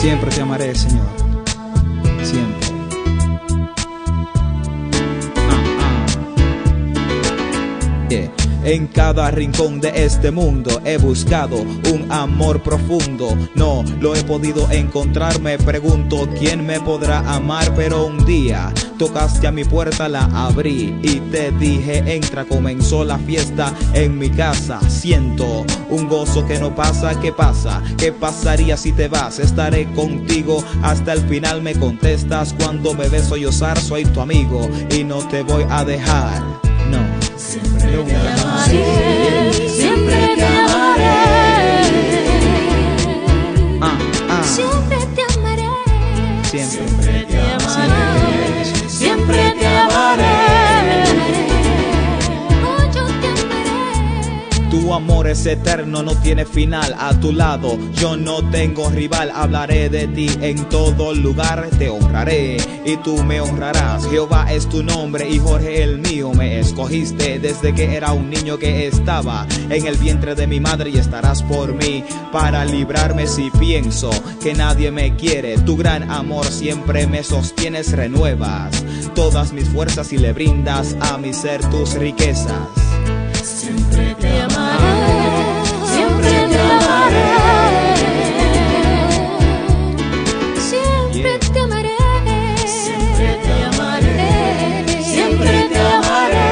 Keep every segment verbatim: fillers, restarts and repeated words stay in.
Siempre te amaré, Señor, siempre. Ah, ah. Yeah. En cada rincón de este mundo he buscado un amor profundo. No lo he podido encontrar, me pregunto quién me podrá amar. Pero un día tocaste a mi puerta, la abrí y te dije entra. Comenzó la fiesta en mi casa, siento un gozo que no pasa. ¿Qué pasa? ¿Qué pasaría si te vas? Estaré contigo hasta el final. Me contestas cuando me ves sollozar, soy tu amigo y no te voy a dejar. No, siempre te amaré, siempre te amaré. Ah, ah. Siempre te amaré, Siempre te amaré, siempre te amaré. Oh, yo te amaré. Tu amor es eterno, no tiene final. A tu lado yo no tengo rival. Hablaré de ti en todo lugar, te honraré y tú me honrarás. Jehová es tu nombre y Jorge el mío. Me escogiste desde que era un niño que estaba en el vientre de mi madre. Y estarás por mí para librarme si pienso que nadie me quiere. Tu gran amor siempre me sostienes, renuevas todas mis fuerzas y le brindas a mi ser tus riquezas. Siempre te amaré, siempre te amaré. Siempre te amaré, siempre te amaré, siempre te amaré.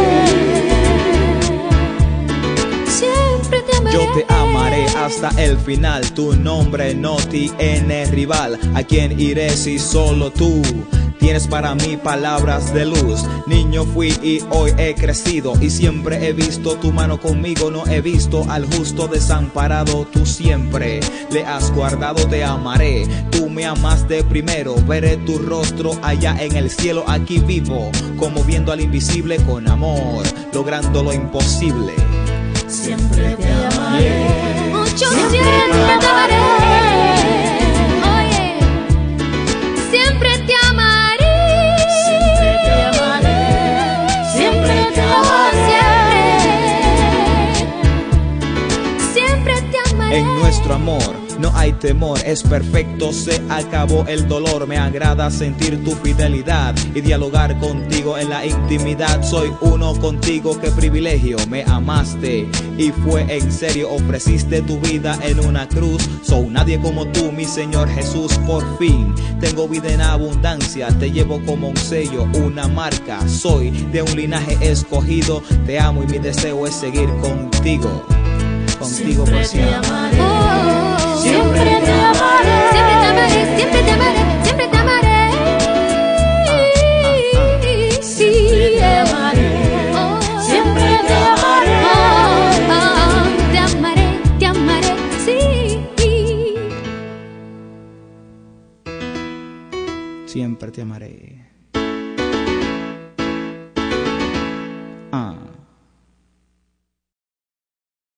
Siempre te amaré. Yo te amaré hasta el final. Tu nombre no tiene rival. ¿A quién iré si solo tú tienes para mí palabras de luz? Niño fui y hoy he crecido y siempre he visto tu mano conmigo. No he visto al justo desamparado. Tú siempre le has guardado. Te amaré, tú me amaste primero. Veré tu rostro allá en el cielo. Aquí vivo como viendo al invisible con amor, logrando lo imposible. Siempre te amaré, Yeah. mucho siempre te amaré. Oye, siempre te amaré, siempre te amaré, siempre te amaré, siempre te amaré. En nuestro amor no hay temor, es perfecto, se acabó el dolor. Me agrada sentir tu fidelidad y dialogar contigo en la intimidad. Soy uno contigo, qué privilegio, me amaste y fue en serio. Ofreciste tu vida en una cruz. Soy nadie como tú, mi Señor Jesús. Por fin tengo vida en abundancia, te llevo como un sello, una marca. Soy de un linaje escogido, te amo y mi deseo es seguir contigo, contigo por siempre. Siempre te amaré, siempre te amaré, siempre te amaré, siempre te amaré. Sí, te amaré, siempre te amaré. Te amaré, te amaré, sí. Siempre te amaré. Ah.